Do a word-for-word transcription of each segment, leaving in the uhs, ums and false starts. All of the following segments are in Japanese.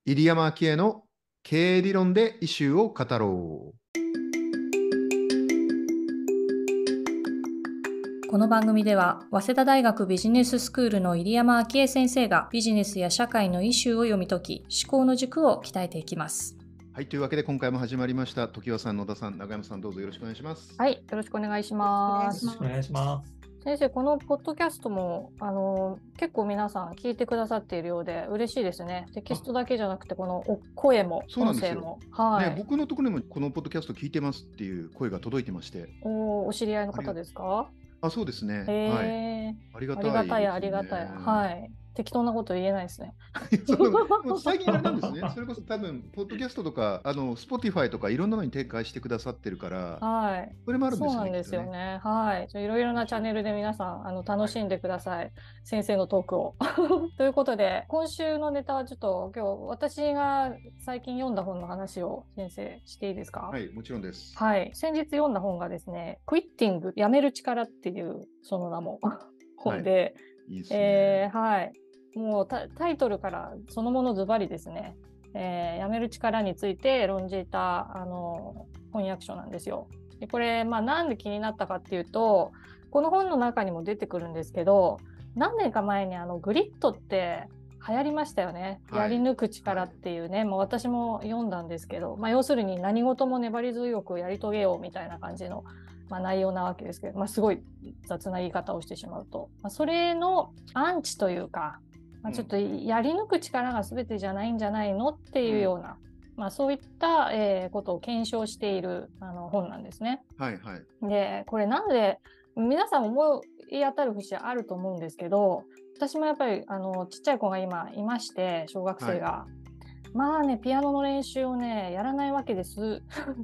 入山明恵の経営理論でイシューを語ろう。 この番組では早稲田大学ビジネススクールの入山明恵先生がビジネスや社会のイシューを読み解き、思考の軸を鍛えていきます。 はい、というわけで今回も始まりました。常盤さん、野田さん、永山さん、どうぞよろしくお願いします。 はい、よろしくお願いします。 よろしくお願いします。 先生、このポッドキャストもあの結構皆さん聞いてくださっているようで嬉しいですね。テキストだけじゃなくてこの声も音声も、 はい、ね、僕のところにもこのポッドキャスト聞いてますっていう声が届いてまして。 お、お知り合いの方ですか？ あ、そうですね。 えーはい、ありがたいですね。 ありがたいありがたい。はい。適当なこと言えないですね。 最近あれなんですね。それこそ多分ポッドキャストとかあの Spotify とかいろんなのに展開してくださってるから、 はい。 それもあるんですよね。 そうなんですよね。はい。いろいろなチャンネルで皆さんあの楽しんでください。はい、先生のトークを。ということで今週のネタはちょっと今日私が最近読んだ本の話を先生していいですか？ はい、もちろんです。 はい。先日読んだ本がですね、クイッティング、やめる力っていうその名も本で、 はい、いいですね。 えー、はい。もう タ, タイトルからそのものズバリですね、えー、やめる力について論じたあの翻訳書なんですよ。でこれ、まあ、なんで気になったかっていうと、この本の中にも出てくるんですけど、何年か前にあのグリッドって流行りましたよね、はい、やり抜く力っていうね、はい、もう私も読んだんですけど、まあ、要するに何事も粘り強くやり遂げようみたいな感じの、まあ、内容なわけですけど、まあ、すごい雑な言い方をしてしまうと、まあ、それのアンチというか、まあ、ちょっとやり抜く力が全てじゃないんじゃないのっていうような、うん、まあ、そういった、えー、ことを検証しているあの本なんですね。 はいはい。 で、これなんで皆さん思い当たる節あると思うんですけど、私もやっぱりあのちっちゃい子が今いまして、小学生が、はい、まあね、ピアノの練習をねやらないわけです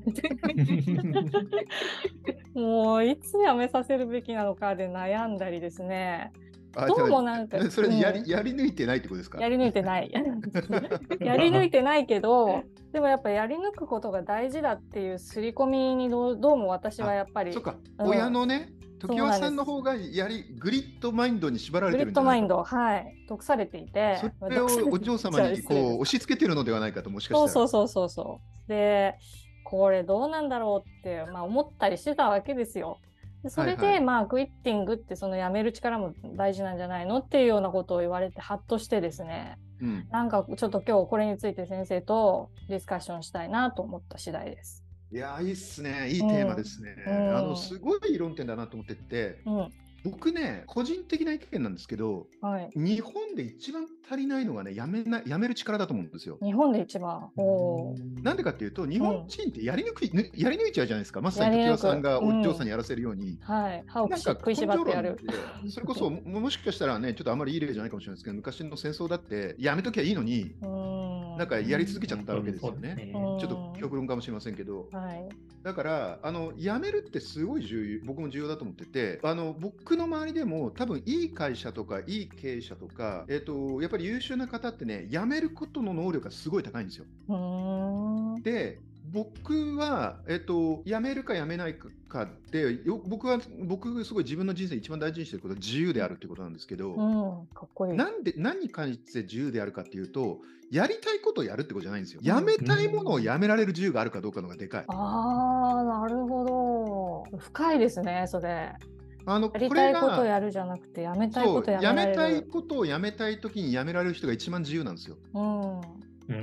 もういつやめさせるべきなのかで悩んだりですね。どうもなんかそれやり、うん、やり抜いてないってことですか？ やり抜いてないやり抜いてないけど、でもやっぱやり抜くことが大事だっていう刷り込みにど う, どうも私はやっぱり、 そうか、 うん、 親のね、常盤さんの方がやりグリッドマインドに縛られてるんじゃないか。 グリッドマインド、はい、毒されていて、 それをお嬢様にこう押し付けてるのではないかと、もしかしたら。 そうそうそうそうで、これどうなんだろうって、まあ、思ったりしてたわけですよ。でそれで、はいはい、まあクイッティングってそのやめる力も大事なんじゃないのっていうようなことを言われてハッとしてですね、うん、なんかちょっと今日これについて先生とディスカッションしたいなと思った次第です。 いやいいっすね、いいテーマですね、うん、あのすごい論点だなと思ってて、うん、僕ね個人的な意見なんですけど、はい、日本で一番足りないのがね、やめなやめる力だと思うんですよ。 日本で一番。おなんでかっていうと、日本人ってやり抜く、うん、やり抜いちゃうじゃないですか。まさに常盤さんがお嬢さんにやらせるように、 うん、はい、歯を食いしばってやる。 それこそももしかしたらね、ちょっとあまりいい例じゃないかもしれないですけど、昔の戦争だってやめときゃいいのに、なんかやり続けちゃったわけですよね。ちょっと極論かもしれませんけど、はい、だからあのやめるってすごい重要、僕も重要だと思ってて、あの僕の周りでも多分いい会社とかいい経営者とか、えーと、やっぱり優秀な方ってね、やめることの能力がすごい高いんですよ。で、僕は、えっと、辞めるか辞めないかってよ、僕は僕すごい自分の人生一番大事にしてることは自由であるっていうことなんですけど、 うん、かっこいい。 なんで何に関して自由であるかっていうと、やりたいことをやるってことじゃないんですよ。やめたいものをやめられる自由があるかどうかのがでかい。 ああ、なるほど。深いですね、それ。 あのやりたいことをやるじゃなくて、やめたいことをやめられる。 やめたいことをやめたいときにやめられる人が一番自由なんですよ。うんうん、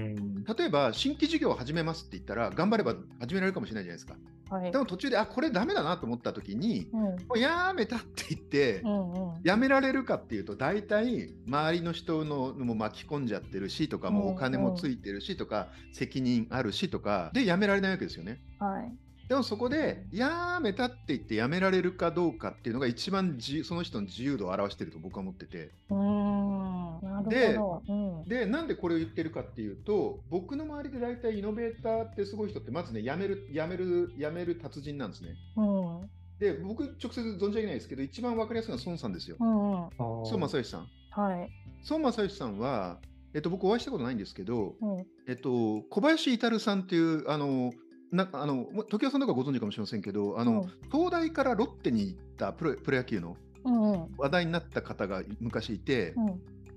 例えば新規事業を始めますって言ったら頑張れば始められるかもしれないじゃないですか、はい、でも途中であこれダメだなと思った時に、うん、もうやめたって言って、うんうん、やめられるかっていうと大体周りの人のも巻き込んじゃってるしとか、もうお金もついてるしとか、うんうん、責任あるしとかでやめられないわけですよね、はい、でもそこでやめたって言ってやめられるかどうかっていうのが一番じその人の自由度を表していると僕は思ってて、うーんなるほど。で、うん、でなんでこれを言ってるかっていうと、僕の周りで大体イノベーターってすごい人ってまずね、やめるやめるやめる達人なんですね、うん、で僕直接存じ上げないですけど一番分かりやすいのは孫さんですよ、うんうん、孫正義さん、はい、孫正義さんは、えっと、僕お会いしたことないんですけど、うんえっと、小林至さんっていうあのなあの常盤さんとかご存知かもしれませんけど、あの、うん、東大からロッテに行ったプロ、プロ野球の話題になった方が昔いて、うん、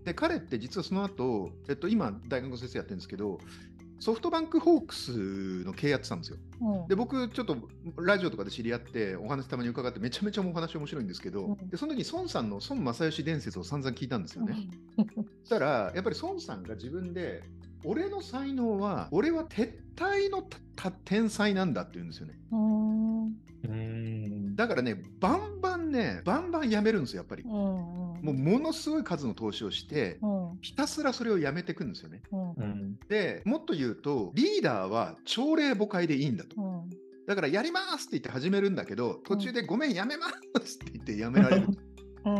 で彼って実はその後、えっと今大学の先生やってるんですけど、ソフトバンクホークスの経営やってたんですよ。うん、で僕ちょっとラジオとかで知り合ってお話たまに伺ってめちゃめちゃお話面白いんですけど、うん、でその時に孫さんの孫正義伝説を散々聞いたんですよね。そしたらやっぱり孫さんが自分で俺の才能は俺は撤退の天才なんだって言うんですよね。うんだからねバンバンねバンバンやめるんですよやっぱり。うんもうものすごい数の投資をして、うん、ひたすらそれをやめていくんですよね、うん、でもっと言うとリーダーは朝礼誤解でいいんだと、うん、だからやりますって言って始めるんだけど途中でごめんやめますって言ってやめられる、うん、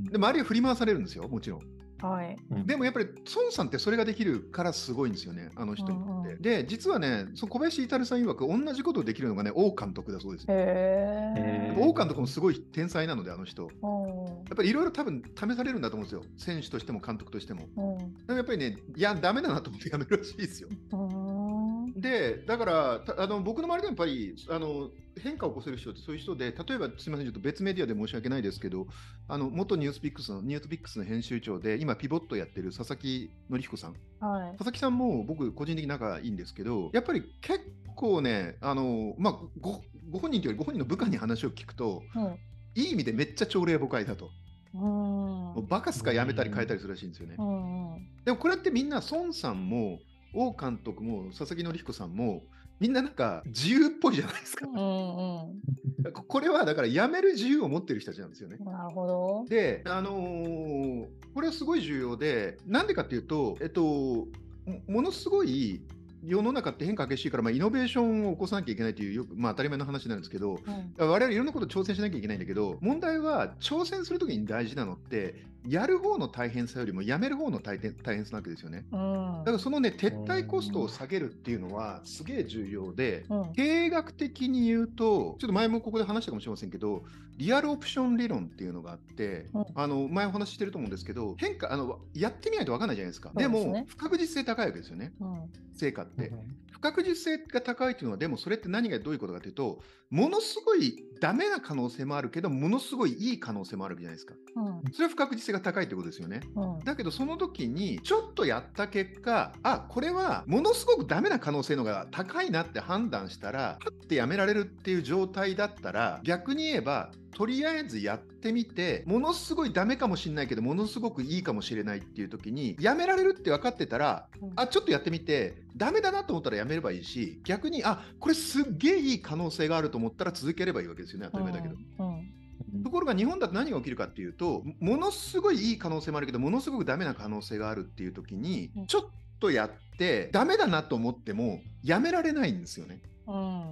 で周りは振り回されるんですよもちろん、はい、でもやっぱり孫さんってそれができるからすごいんですよねあの人って、うんうん、で実はねその小林至さん曰く同じことできるのがね王監督だそうです。へー王監督もすごい天才なのであの人やっぱりいろいろ多分試されるんだと思うんですよ選手としても監督としても、うん、でもやっぱりねいやダメだなと思ってやめるらしいですよ、うん、でだからあの僕の周りでやっぱりあの変化を起こせる人ってそういう人で例えばすみませんちょっと別メディアで申し訳ないですけどあの元ニュースピックスのニュースピックスの編集長で今ピボットやってる佐々木紀彦さん、はい、佐々木さんも僕個人的に仲いいんですけどやっぱり結構ねあの、まあ、ご, ご本人というよりご本人の部下に話を聞くと、うん、いい意味でめっちゃ朝礼誤解だと、うん、もうバカすかやめたり変えたりするらしいんですよね、うんうん、でもこれってみんな孫さんも王監督も佐々木紀彦さんもみんななんか自由っぽいじゃないですか、うんうん、これはだからやめる自由を持ってる人たちなんですよね。なるほど。で、あのー、これはすごい重要でなんでかっていうと、えっと、ものすごい世の中って変化激しいから、まあ、イノベーションを起こさなきゃいけないというよく、まあ、当たり前の話なんですけど、うん、我々いろんなこと挑戦しなきゃいけないんだけど問題は挑戦するときに大事なのってやる方の大変さよりもやめる方の大変、大変さなわけですよね、うん、だからそのね撤退コストを下げるっていうのはすげえ重要で、うん、経営学的に言うとちょっと前もここで話したかもしれませんけどリアルオプション理論っていうのがあって、うん、あの前お話ししてると思うんですけど変化あのやってみないと分かんないじゃないですか。でも、ね、不確実性高いわけですよね、うん、成果って、うん、不確実性が高いというのはでもそれって何がどういうことかというとものすごいダメな可能性もあるけどものすごいいい可能性もあるわけじゃないですか、うん、それは不確実性が高いということですよね、うん、だけどその時にちょっとやった結果あこれはものすごくダメな可能性のが高いなって判断したらパッてやめられるっていう状態だったら逆に言えばとりあえずやってみてものすごいダメかもしれないけどものすごくいいかもしれないっていう時にやめられるって分かってたら、うん、あちょっとやってみてダメだなと思ったらやめればいいし逆にあこれすっげえいい可能性があると思ったら続ければいいわけですよね当たり前だけど、うんうん、ところが日本だと何が起きるかっていうとものすごいいい可能性もあるけどものすごくダメな可能性があるっていう時に、うん、ちょっとやってダメだなと思ってもやめられないんですよね、うん、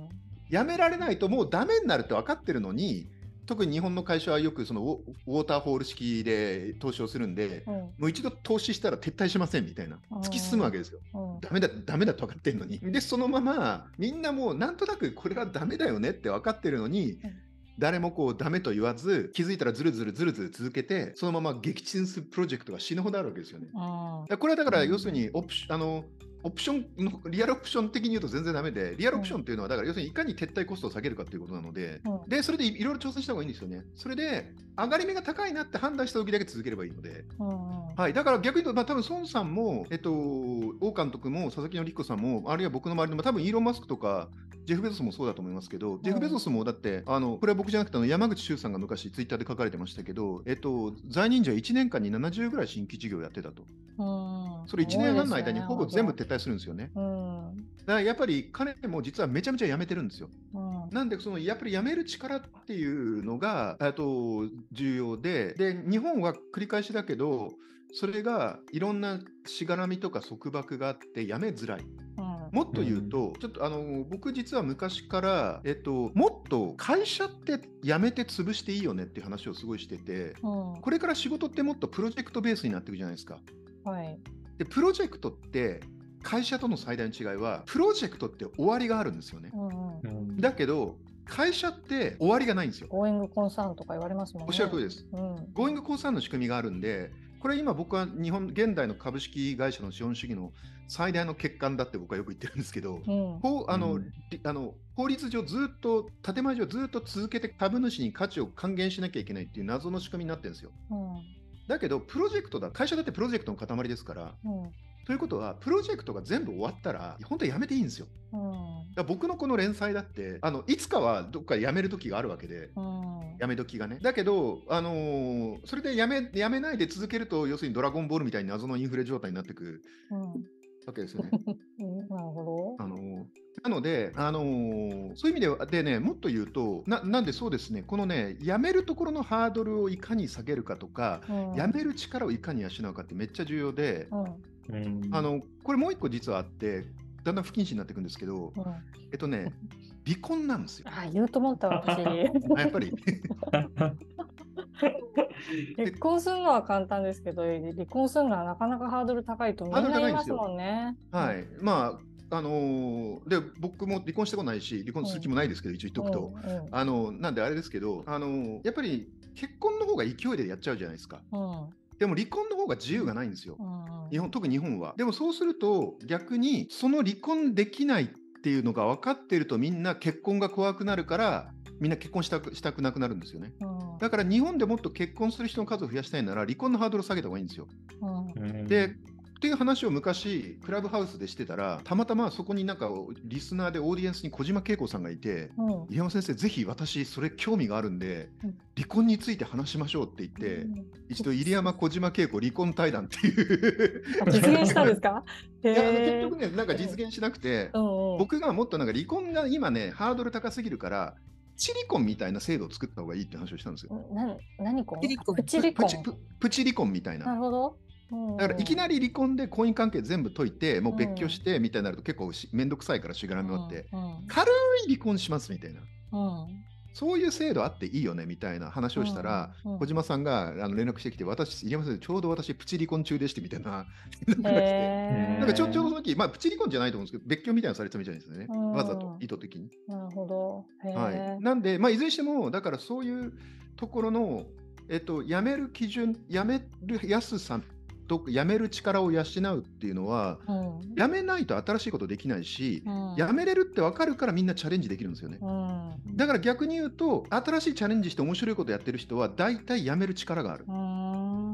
やめられないともうダメになるって分かってるのに特に日本の会社はよくそのウォーターホール式で投資をするんで、うん、もう一度投資したら撤退しませんみたいな突き進むわけですよ、うん、ダメだダメだと分かってるのにでそのままみんなもうなんとなくこれはダメだよねって分かってるのに、うん、誰もこうダメと言わず気づいたらずるずるずるずる続けてそのまま撃沈するプロジェクトが死ぬほどあるわけですよね、うん、これはだから要するにオプシあのオプションのリアルオプション的に言うと全然ダメでリアルオプションっていうのはだから要するにいかに撤退コストを下げるかっていうことなので、うん、でそれでいろいろ挑戦した方がいいんですよね。それで上がり目が高いなって判断した時だけ続ければいいので、うんはい、だから逆に言うと、まあ、多分孫さんも、えっと、王監督も佐々木紀彦さんもあるいは僕の周りでも多分イーロン・マスクとかジェフ・ベゾスもそうだと思いますけど、うん、ジェフ・ベゾスもだってあのこれは僕じゃなくてあの山口周さんが昔ツイッターで書かれてましたけど、えっと、在任時はいちねんかんにななじゅうぐらい新規事業をやってたと、うん、それいちねんはんの間にほぼ全部撤退するんですよね、うん、だからやっぱり彼も実はめちゃめちゃやめてるんですよ、うん、なんでそのやっぱりやめる力っていうのがと重要で、で日本は繰り返しだけどそれがいろんなしがらみとか束縛があってやめづらい、うん、もっと言うと、うん、ちょっとあの僕実は昔から、えっと、もっと会社ってやめて潰していいよねっていう話をすごいしてて、うん、これから仕事ってもっとプロジェクトベースになっていくじゃないですか、はい、でプロジェクトって会社との最大の違いはプロジェクトって終わりがあるんですよね、うんうん、だけど会社って終わりがないんですよ。 ゴーイングコンサーンとか言われますもんね。 おっしゃる通りです、うん、ゴーイングコンサーンの仕組みがあるんでこれ今僕は日本現代の株式会社の資本主義の最大の欠陥だって僕はよく言ってるんですけど、うん、こうあの、うん、あの法律上ずっと建前上ずっと続けて株主に価値を還元しなきゃいけないっていう謎の仕組みになってるんですよ、うんだけどプロジェクトだ、会社だってプロジェクトの塊ですから、うん、ということはプロジェクトが全部終わったら本当にやめていいんですよ、うん、だ僕のこの連載だってあのいつかはどっかでやめる時があるわけで、うん、やめ時がね。だけど、あのー、それでやめ、やめないで続けると要するにドラゴンボールみたいに謎のインフレ状態になってく、うんわけですよね。 なるほど。 あのー、なので、あのー、そういう意味ではでね、もっと言うと な, なんでそうですね、このね、やめるところのハードルをいかに下げるかとか、うん、やめる力をいかに養うかってめっちゃ重要で、うん、あのこれもう一個実はあって、だんだん不謹慎になっていくんですけど、うん、えっとね、離婚なんですよ。 あ、言うと思った私。 やっぱり結婚するのは簡単ですけど、離婚するのはなかなかハードル高いとみんな言いますもんね。 はい、まああのー、で僕も離婚したことないし離婚する気もないですけど、うん、一応言っとくと、うんうん、あのなんであれですけど、あのー、やっぱり結婚の方が勢いでやっちゃうじゃないですか、うん、でも離婚の方が自由がないんですよ、うん、日本特に日本は。でもそうすると逆にその離婚できないっていうのが分かっているとみんな結婚が怖くなるからみんな結婚したく、したくなくなるんですよね、うん、だから日本でもっと結婚する人の数を増やしたいなら離婚のハードルを下げた方がいいんですよ、うん、でっていう話を昔クラブハウスでしてたら、たまたまそこになんかリスナーでオーディエンスに小島恵子さんがいて、うん、入山先生ぜひ私それ興味があるんで、うん、離婚について話しましょうって言って、うん、一度入山小島恵子離婚対談っていう実現したんですか？ いや結局ねなんか実現しなくて、うん、僕がもっとなんか離婚が今ねハードル高すぎるからプチ離婚みたいな制度を作った方がいいって話をしたんですよ。 な何婚？ プチ離婚。プチ離婚みたいな。 なるほど。 だからいきなり離婚で婚姻関係全部解いてもう別居してみたいになると結構面倒くさいからしがらみがあって、うんうん、軽い離婚しますみたいな、うん、そういう制度あっていいよねみたいな話をしたら、うんうん、小島さんがあの連絡してきて、私入山先生ちょうど私プチ離婚中でしてみたいな連絡が来て、なんかちょうどその時、まあ、プチ離婚じゃないと思うんですけど別居みたいなのされてたみたいですよね、うん、わざと意図的に。 なるほど。 はい、なんで、まあ、いずれにしてもだからそういうところの、えっと、やめる基準、やめる安さやめる力を養うっていうのは、うん、やめないと新しいことできないし、うん、やめれるって分かるからみんなチャレンジできるんですよね、うん、だから逆に言うと新しいチャレンジして面白いことやってる人は大体やめる力がある。 うん、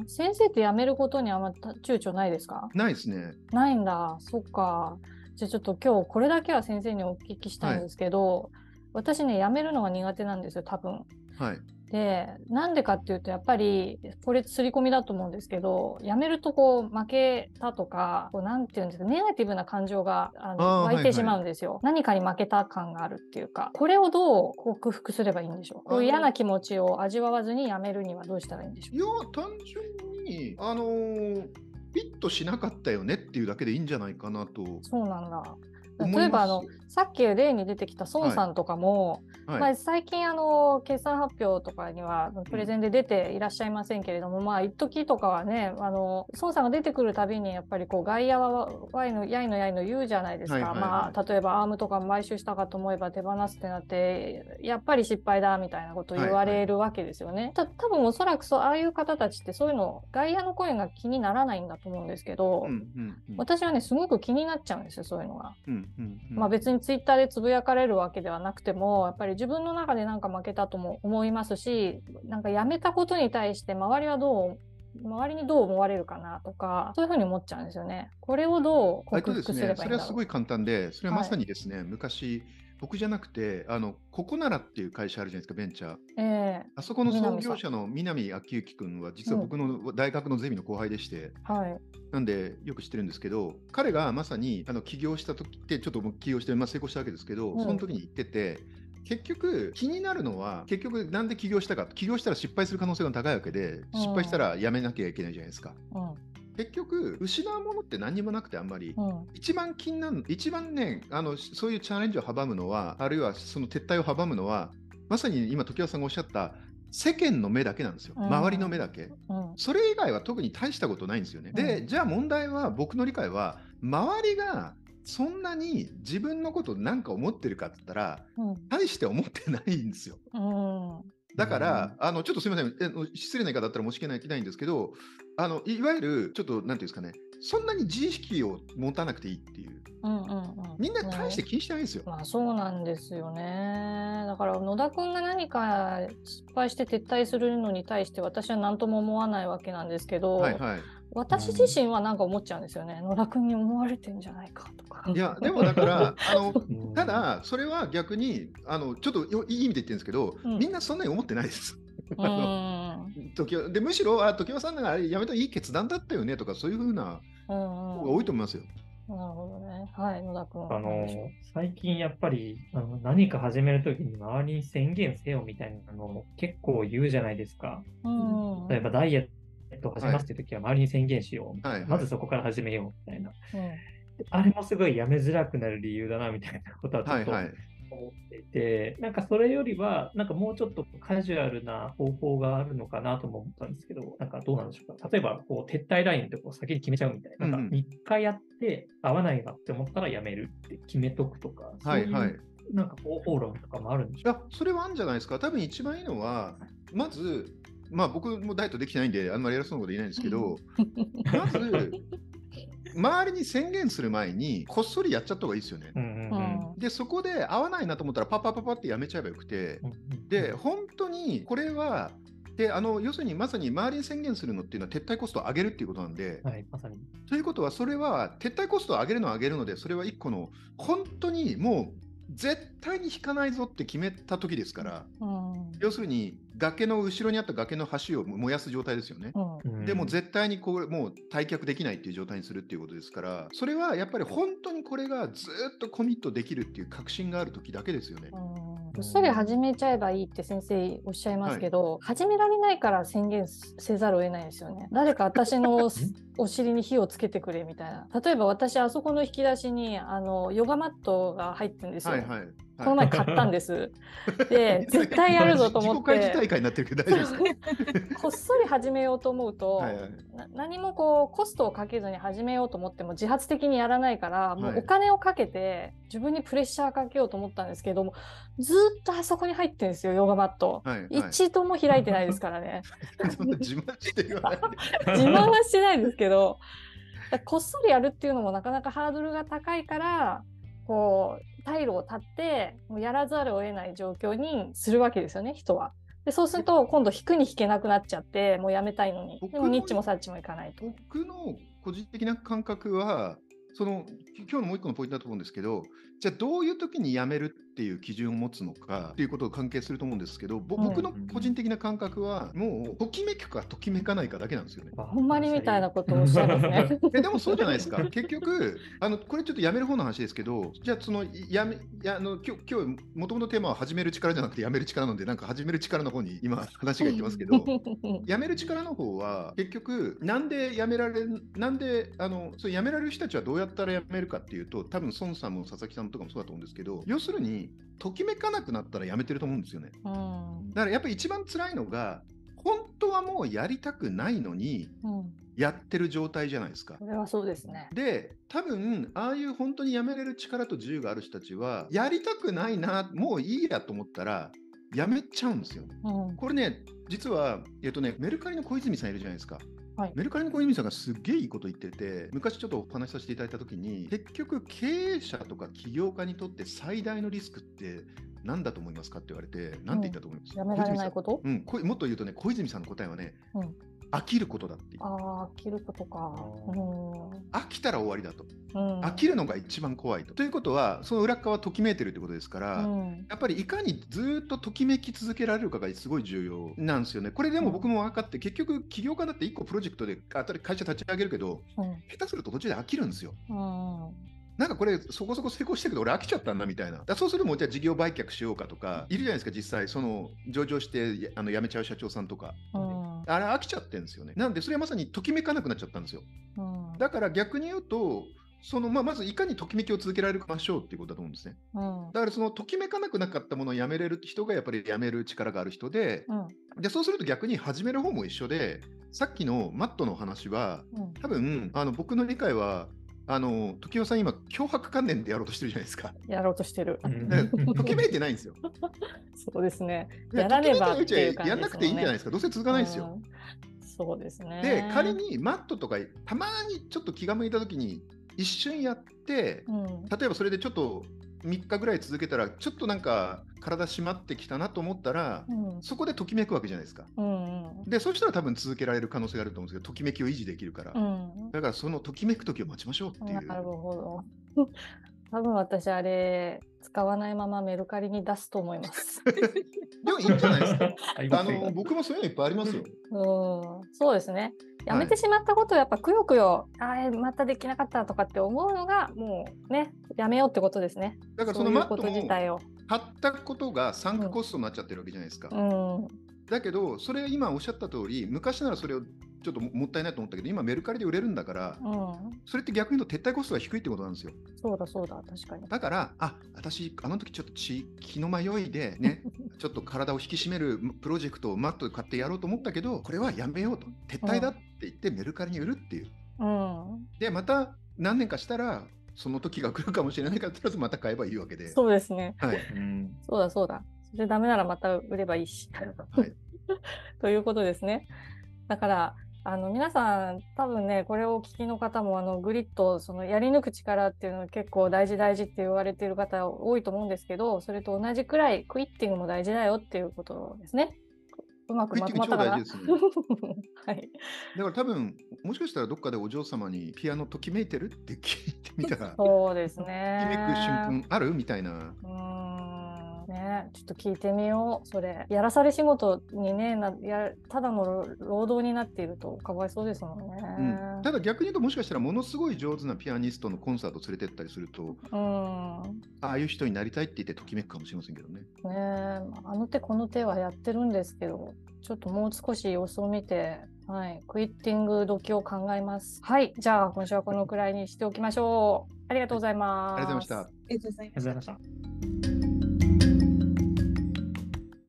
先生ってやめることにあんま躊躇ないですか？ ないですね。 ないんだ。そっか。じゃあちょっと今日これだけは先生にお聞きしたいんですけど、はい、私ねやめるのが苦手なんですよ多分。 はい。 でなんでかっていうとやっぱりこれ刷り込みだと思うんですけど、やめるとこう負けたとかこうなんていうんですか、ネガティブな感情があの湧いてしまうんですよ、はいはい、何かに負けた感があるっていうか、これをどう克服すればいいんでしょう？こう嫌な気持ちを味わわずにやめるにはどうしたらいいんでしょう？ いや単純にあのー、フィットしなかったよねっていうだけでいいんじゃないかなと。 そうなんだ。例えばあのさっき例に出てきた孫さんとかも、はいはい、まあ、最近あの決算発表とかにはプレゼンで出ていらっしゃいませんけれども、うん、まあ一時とかはね、あの孫さんが出てくるたびにやっぱりこう外野はワイのやいのやいの言うじゃないですか、はいはいはい、まあ、例えばアームとか買収したかと思えば手放すってなってやっぱり失敗だみたいなことを言われるわけですよね、はいはい、た多分おそらくそうああいう方たちってそういうの外野の声が気にならないんだと思うんですけど、うんうんうん、私はねすごく気になっちゃうんですよそういうのが、うんうんうん、まあ、別にツイッターでつぶやかれるわけではなくてもやっぱり自分の中でなんか負けたとも思いますし、なんかやめたことに対して周りはどう周りにどう思われるかなとかそういうふうに思っちゃうんですよね。これをどう克服すればいいんだろう。 それはすごい簡単で、それはまさにですね、はい、昔僕じゃなくてあのココナラっていう会社あるじゃないですか、ベンチャー、えー、あそこの創業者の南明之君は実は僕の大学のゼミの後輩でして、うん、はい、なんでよく知ってるんですけど、彼がまさにあの起業した時ってちょっと起業して、まあ、成功したわけですけど、うん、その時に言ってて、結局気になるのは結局なんで起業したか、起業したら失敗する可能性が高いわけで、失敗したらやめなきゃいけないじゃないですか、うん、結局失うものって何にもなくてあんまり、うん、一番気になる一番ねあのそういうチャレンジを阻むのは、あるいはその撤退を阻むのはまさに今常盤さんがおっしゃった世間の目だけなんですよ、うん、周りの目だけ、うん、それ以外は特に大したことないんですよね、うん、でじゃあ問題は僕の理解は周りがそんなに自分のこと何か思ってるかって言ったら、うん、大して思ってないんですよ、うん、だから、うん、あのちょっとすみません失礼な言い方だったら申し訳ないんですけど、あのいわゆるちょっとなんていうんですかね、 そんなに自意識を持たなくていいっていう、うんうんうん、みんな大して気にしてないですよ、 ね、まあそうなんですよね。だから野田くんが何か失敗して撤退するのに対して私は何とも思わないわけなんですけど、はいはい、私自身はなんか思っちゃうんですよね、野田くんに思われてんじゃないかとか。 いやでもだからあのただそれは逆にあのちょっといい意味で言ってるんですけど、うん、みんなそんなに思ってないですあの時でむしろあ時生さんがやめたいい決断だったよねとかそういう風な方が多いと思いますよ。 なるほどね。はい、野田君。 あの最近やっぱりあの何か始めるときに周りに宣言せよみたいなのを結構言うじゃないですか。うん、例えばダイエットを始めますっていうときは周りに宣言しようみたいな、はい、まずそこから始めようみたいな、はいはい、あれもすごいやめづらくなる理由だなみたいなことはちょっと、はいはい思っていて、なんかそれよりは、なんかもうちょっとカジュアルな方法があるのかなとも思ったんですけど、なんかどうなんでしょうか。例えば、こう、撤退ラインってこう先に決めちゃうみたいな。なんかみっかやって合わないなって思ったらやめるって決めとくとか、そういう、はいはい、なんか方法論とかもあるんでしょうか。 いや、それはあるんじゃないですか。多分一番いいのは、まず、まあ僕もダイエットできてないんで、あんまり偉そうなこと言えないんですけど、まず、周りに宣言する前にこっそりやっちゃった方がいいですよね。うんうんうん、でそこで合わないなと思ったらパッパッパッパってやめちゃえばよくて、うんうん、で本当にこれはであの要するにまさに周りに宣言するのっていうのは撤退コストを上げるっていうことなんで、はい、まさにということはそれは撤退コストを上げるのは上げるのでそれは一個の本当にもう絶対に引かないぞって決めた時ですから、うん、要するに崖の後ろにあった崖の橋を燃やす状態ですよね、うん、でも絶対にこうもう退却できないっていう状態にするっていうことですから、それはやっぱり本当にこれがずっとコミットできるっていう確信がある時だけですよね。 うっそり始めちゃえばいいって先生おっしゃいますけど、はい、始められないから宣言せざるを得ないですよね。誰か私のお尻に火をつけてくれみたいな。例えば私あそこの引き出しにあのヨガマットが入ってるんですよ、はいはいはい、この前買ったんですで絶対やるぞと思って自己開示大会になってるけど大丈夫ですかこっそり始めようと思うと、はいはい、何もこうコストをかけずに始めようと思っても自発的にやらないから、もうお金をかけて自分にプレッシャーかけようと思ったんですけども、ずっとあそこに入ってるんですよヨガマット、はいはい、一度も開いてないですからね自慢して言わない自慢はしてないですけど、こっそりやるっていうのもなかなかハードルが高いから、こう退路を断ってもうやらざるを得ない状況にするわけですよね、人は。でそうすると今度引くに引けなくなっちゃってもうやめたいのに、でもニッチもサッチもいかないと。 僕の個人的な感覚はその今日のもう一個のポイントだと思うんですけど、じゃあどういう時にやめるっていう基準を持つのかっていうことを関係すると思うんですけど、うん、僕の個人的な感覚はもうときめくかときめかないかだけなんですよね。 ほんまにみたいなことをおっしゃいますねえでもそうじゃないですか結局あのこれちょっとやめる方の話ですけど、じゃあそのやめやあの今日今日もともとテーマは始める力じゃなくてやめる力なので、なんか始める力の方に今話がいってますけどやめる力の方は結局なんでやめられなんであのそうやめられる人たちはどうやったらやめるかっていうと、多分孫さんも佐々木さんとかもそうだと思うんですけど、要するにときめかなくなったらやめてると思うんですよね。うん、だからやっぱり一番辛いのが本当はもうやりたくないのにやってる状態じゃないですか。 それはそうですね。 で多分ああいう本当にやめれる力と自由がある人たちはやりたくないなもういいやと思ったらやめちゃうんですよ、うん、これね実は、えっとね、メルカリの小泉さんいるじゃないですか。はい、メルカリの小泉さんがすっげえいいこと言ってて、昔ちょっとお話しさせていただいたときに、結局経営者とか起業家にとって最大のリスクって何だと思いますかって言われて、何て言ったと思います？ うん、やめられないこと？ うん、こもっと言うとね、小泉さんの答えはね、うん、飽きることだっていう。 ああ、飽きることか。 うん、飽きたら終わりだと、うん。飽きるのが一番怖いと。ということは、その裏側はときめいてるってことですから、うん、やっぱりいかにずっとときめき続けられるかがすごい重要なんですよね。これでも僕も分かって、うん、結局起業家だっていっこプロジェクトで会社立ち上げるけど、うん、下手すると途中で飽きるんですよ。うん、なんかこれそこそこ成功してるけど俺飽きちゃったんだみたいな。だそうするともうじゃあ事業売却しようかとかいるじゃないですか。実際その上場してあの辞めちゃう社長さんとか、うん、あれ飽きちゃってるんですよね。なんでそれはまさにときめかなくなっちゃったんですよ、うん、だから逆に言うとその、まあ、まずいかにときめきを続けられましょうっていうことだと思うんですね、うん、だからそのときめかなくなかったものをやめれる人がやっぱりやめる力がある人で、うん、でそうすると逆に始める方も一緒で、さっきのマットの話は、うん、多分あの僕の理解はあの時生さん今強迫観念でやろうとしてるじゃないですか。 やろうとしてる。 ときめいてないんですよ。 そうですね。やらねばっていう感じですもんね。 やらなくていいんじゃないですか。どうせ続かないですよ。 そうですね。 で、仮にマットとかたまにちょっと気が向いたときに一瞬やって、うん、例えばそれでちょっとみっかぐらい続けたらちょっとなんか体締まってきたなと思ったら、うん、そこでときめくわけじゃないですか、うんうん、でそうしたら多分続けられる可能性があると思うんですけど、ときめきを維持できるから、うん、だからそのときめく時を待ちましょうっていう。 なるほど多分私あれ使わないままメルカリに出すと思いますでもいいんじゃないですかあの僕もそういうのいっぱいありますよ。 うん、そうですね。やめてしまったことをやっぱくよくよ、はい、あまたできなかったとかって思うのがもうね、やめようってことですね。 だからそのマットも買ったことがサンクコストになっちゃってるわけじゃないですか、うんうん、だけどそれ今おっしゃった通り、昔ならそれをちょっともったいないと思ったけど、今メルカリで売れるんだから、うん、それって逆に言うと撤退コストが低いってことなんですよ。 そうだそうだ、確かに。 だからあ私あの時ちょっと気の迷いでねちょっと体を引き締めるプロジェクトをマットで買ってやろうと思ったけど、これはやめようと、撤退だって言ってメルカリに売るっていう、うん、でまた何年かしたらその時が来るかもしれないから、とりあえずまた買えばいいわけで。 そうですね、 はい、 うん、そうだそうだ、それダメならまた売ればいいし、はい、ということですね。だからあの皆さん多分ね、これをお聞きの方もあのグリッド、そのやり抜く力っていうのは結構大事大事って言われている方多いと思うんですけど、それと同じくらいクイッティングも大事だよっていうことですね。うまくまとまったかな。クイッティング超大事ですねはい、だから多分もしかしたらどっかでお嬢様にピアノときめいてるって聞いてみたらそうですね、 ときめく瞬間あるみたいな。 ね、ちょっと聞いてみよう。それやらされ仕事にね、なやただの労働になっているとかわいそうですもんね、 うん、ただ逆に言うと、もしかしたらものすごい上手なピアニストのコンサート連れてったりすると、うん、ああいう人になりたいって言ってときめくかもしれませんけどね。ね、 あの手この手はやってるんですけど、ちょっともう少し様子を見て、はい、クイッティング時を考えます。はい、じゃあ今週はこのくらいにしておきましょう。ありがとうございます。 はい、ありがとうございました。 ありがとうございました。